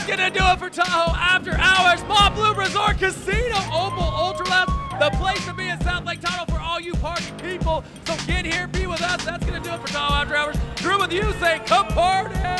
gonna do it for Tahoe After Hours, Mont Blue Resort Casino, Opal Ultralabs, the place to be in South Lake Tahoe for all you party people. So get here, be with us. That's gonna do it for Tahoe After Hours. Drew with you, say come party.